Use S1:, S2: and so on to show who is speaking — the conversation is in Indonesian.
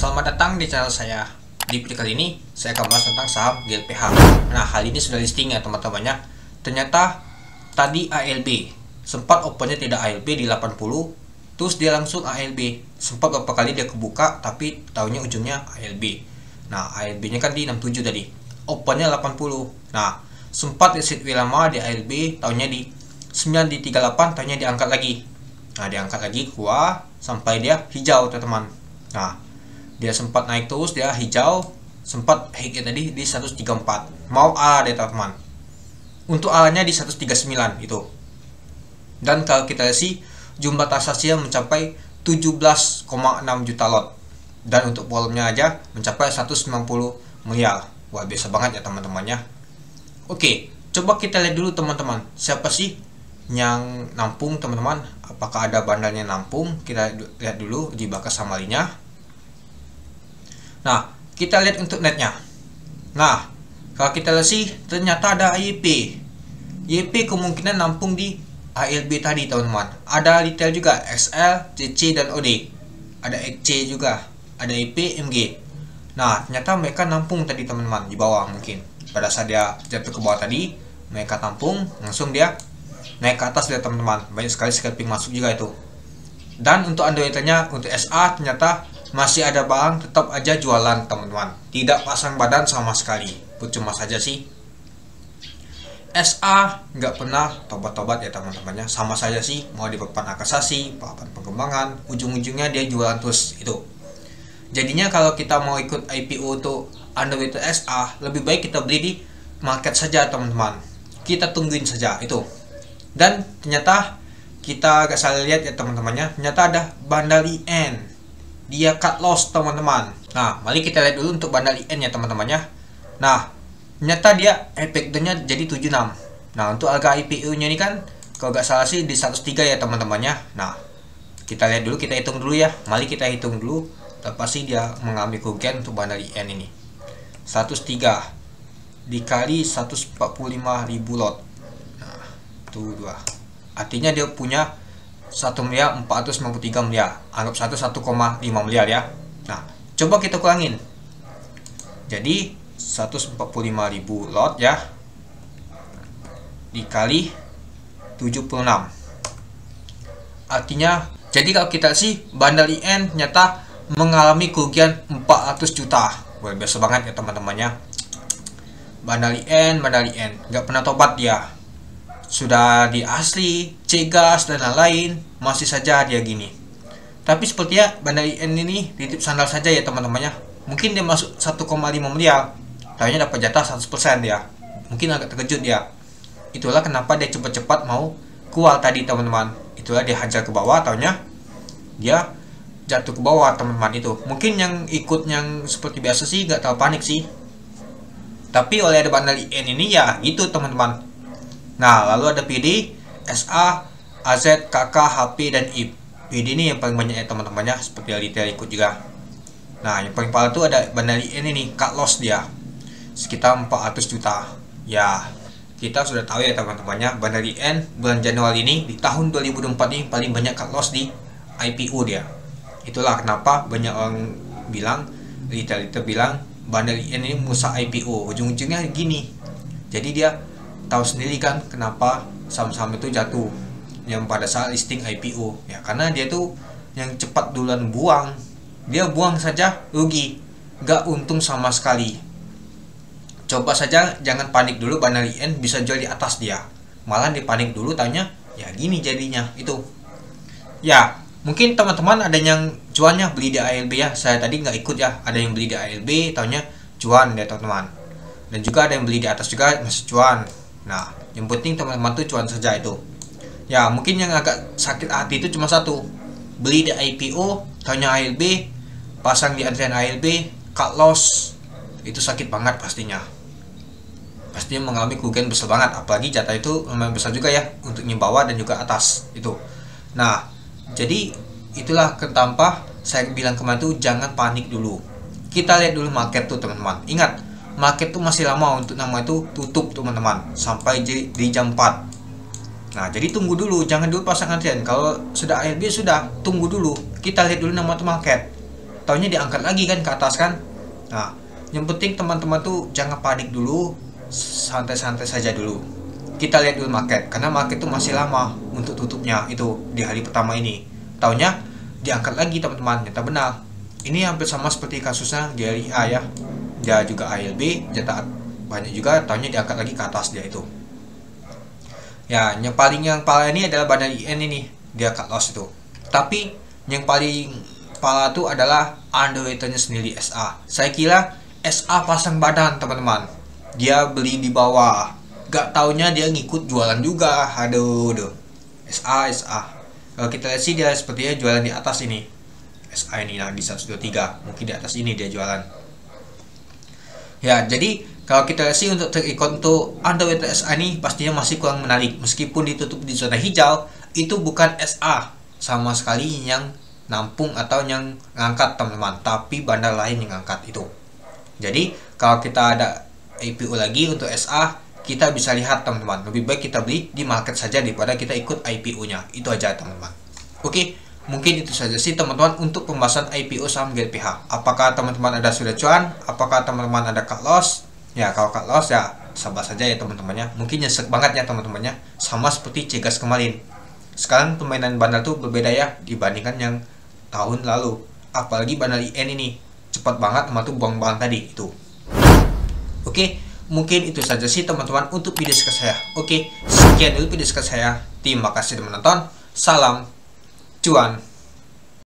S1: Selamat datang di channel saya. Di video kali ini saya akan bahas tentang saham GLPH. Nah, hal ini sudah listing ya teman-teman ya. Ternyata tadi ALB sempat opennya tidak ALB di 80, terus dia langsung ALB. Sempat beberapa kali dia kebuka tapi tahunya ujungnya ALB. Nah, ALB-nya kan di 67 tadi. Opennya 80. Nah, sempat di sit lama di ALB, tahunya di 9 di 38, tahunya diangkat lagi. Nah, diangkat lagi keluar sampai dia hijau teman-teman. Nah, dia sempat naik terus, dia hijau, sempat hit tadi di 134. Mau A deh teman-teman. Untuk A-nya di 139 itu. Dan kalau kita lihat sih jumlah transaksinya mencapai 17,6 juta lot. Dan untuk volumenya aja mencapai 190 miliar. Wah, biasa banget ya teman-temannya. Oke, coba kita lihat dulu teman-teman. Siapa sih yang nampung teman-teman? Apakah ada bandarnya nampung? Kita lihat dulu di bakas samalinya. Nah, kita lihat untuk netnya. Nah, kalau kita lihat sih ternyata ada YP. YP kemungkinan nampung di ALB tadi teman-teman. Ada retail juga, XL, CC dan OD. Ada XC juga, ada IP, MG. Nah, ternyata mereka nampung tadi teman-teman di bawah mungkin. Pada saat dia jatuh ke bawah tadi, mereka tampung, langsung dia naik ke atas lihat teman-teman. Banyak sekali scalping masuk juga itu. Dan untuk underwriternya, untuk SA ternyata masih ada barang, tetap aja jualan teman-teman. Tidak pasang badan sama sekali. Percuma saja sih. SA nggak pernah tobat-tobat ya teman-temannya. Sama saja sih, mau di papan akasasi, papan pengembangan, ujung-ujungnya dia jualan terus itu. Jadinya kalau kita mau ikut IPO untuk underwriter SA, lebih baik kita beli di market saja teman-teman. Kita tungguin saja itu. Dan ternyata kita agak salah lihat ya teman-temannya. Ternyata ada Bandar IN. Dia cut loss teman-teman. Nah, mari kita lihat dulu untuk Bandar IN ya teman-temannya. Nah, ternyata dia efeknya jadi 76. Nah, untuk harga IPO-nya ini kan kalau nggak salah sih di 103 ya teman-temannya. Nah, kita lihat dulu, kita hitung dulu ya. Mari kita hitung dulu berapa sih dia mengalami kerugian untuk Bandar IN ini. 103 dikali 145.000 lot. Nah, itu 2. Artinya dia punya 1.453 miliar. Anggap 1,5 miliar ya. Nah, coba kita kurangin. Jadi 145.000 lot ya dikali 76. Artinya, jadi kalau kita sih Bandar IN ternyata mengalami kerugian 400 juta. Wah, biasa banget ya teman-temannya. Bandar IN nggak pernah tobat dia. Sudah di asli, cegas dan lain-lain, masih saja dia gini. Tapi sepertinya Bandar IN ini titip sandal saja ya teman-temannya. Mungkin dia masuk 1,5 miliar, tahunya dapat jatah 100% dia. Mungkin agak terkejut dia. Itulah kenapa dia cepat-cepat mau keluar tadi teman-teman. Itulah dia hajar ke bawah, tahunya dia jatuh ke bawah teman-teman itu. Mungkin yang ikut yang seperti biasa sih nggak terlalu panik sih. Tapi oleh ada Bandar IN ini ya gitu teman-teman. Nah, lalu ada PD, SA, AZ, KK, HP, dan IP. PD ini yang paling banyak ya teman-temannya, seperti retail ikut juga. Nah, yang paling parah itu ada Bandar IN ini, cut loss dia. Sekitar 400 juta. Ya, kita sudah tahu ya teman-temannya, Bandar IN bulan Januari ini, di tahun 2024 ini paling banyak cut loss di IPO dia. Itulah kenapa banyak orang bilang, retail bilang, Bandar IN ini musa IPO. Ujung-ujungnya gini. Jadi dia tahu sendiri kan kenapa saham-saham itu jatuh yang pada saat listing IPO ya, karena dia tuh yang cepat duluan buang. Dia buang saja rugi, nggak untung sama sekali. Coba saja jangan panik dulu, Bandar IN bisa jual di atas dia, malah dipanik dulu, tanya ya gini jadinya itu ya. Mungkin teman-teman ada yang cuannya beli di ALB ya, saya tadi nggak ikut ya. Ada yang beli di ALB, taunya cuan ya teman-teman, dan juga ada yang beli di atas juga masih cuan. Nah, yang penting teman-teman tuh cuan saja itu. Ya, mungkin yang agak sakit hati itu cuma satu. Beli di IPO, taunya ALB, pasang di antrian ALB, cut loss. Itu sakit banget pastinya. Pastinya mengalami kerugian besar banget, apalagi jatah itu lumayan besar juga ya untuk yang bawah dan juga atas itu. Nah, jadi itulah kenapa saya bilang kemarin tuh jangan panik dulu. Kita lihat dulu market tuh teman-teman. Ingat, market tuh masih lama untuk nama itu tutup teman-teman, sampai di jam 4. Nah, jadi tunggu dulu, jangan dulu pasang antrian. Kalau sudah ALB sudah, tunggu dulu. Kita lihat dulu nama itu market. taunya diangkat lagi kan ke atas kan. Nah, yang penting teman-teman tuh jangan panik dulu, santai-santai saja dulu. Kita lihat dulu market, karena market tuh masih lama untuk tutupnya itu di hari pertama ini. Taunya diangkat lagi teman-teman, ternyata benar. Ini hampir sama seperti kasusnya GLIA ya. Dia juga ALB, jatah banyak juga, taunya diangkat lagi ke atas dia itu. Ya, yang paling parah ini adalah Bandar IN ini, dia cut loss itu. Tapi yang paling parah itu adalah underwriternya sendiri SA. Saya kira SA pasang badan teman-teman. Dia beli di bawah. Gak taunya dia ngikut jualan juga. Aduh. SA. Kalau kita lihat sih dia sepertinya jualan di atas ini. SA ini nah di 123. Mungkin di atas ini dia jualan. Ya, jadi kalau kita lihat sih untuk track record untuk underwriter SA ini pastinya masih kurang menarik. Meskipun ditutup di zona hijau, itu bukan SA sama sekali yang nampung atau yang ngangkat teman-teman, tapi bandar lain yang ngangkat itu. Jadi kalau kita ada IPO lagi untuk SA, kita bisa lihat teman-teman, lebih baik kita beli di market saja daripada kita ikut IPO-nya. Itu aja teman-teman. Oke, mungkin itu saja sih teman-teman untuk pembahasan IPO saham GLPH. Apakah teman-teman ada sudah cuan? Apakah teman-teman ada cut loss? Ya, kalau cut loss ya sabar saja ya teman-temannya. Mungkin nyesek banget ya teman-temannya, sama seperti Cegas kemarin. Sekarang permainan bandar tuh berbeda ya dibandingkan yang tahun lalu. Apalagi Bandar IN ini cepat banget sama tuh buang-buang tadi itu. Oke, mungkin itu saja sih teman-teman untuk video saya. Oke, sekian dulu video saya. Terima kasih sudah menonton. Salam cuan.